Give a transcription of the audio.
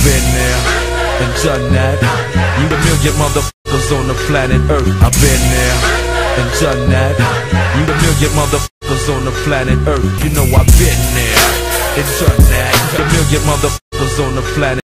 been there and done that. You a million motherfuckers on the planet Earth. I've been there and done that. You a million motherfuckers on the planet Earth. You know I've been there and done that. A million motherfuckers on the planet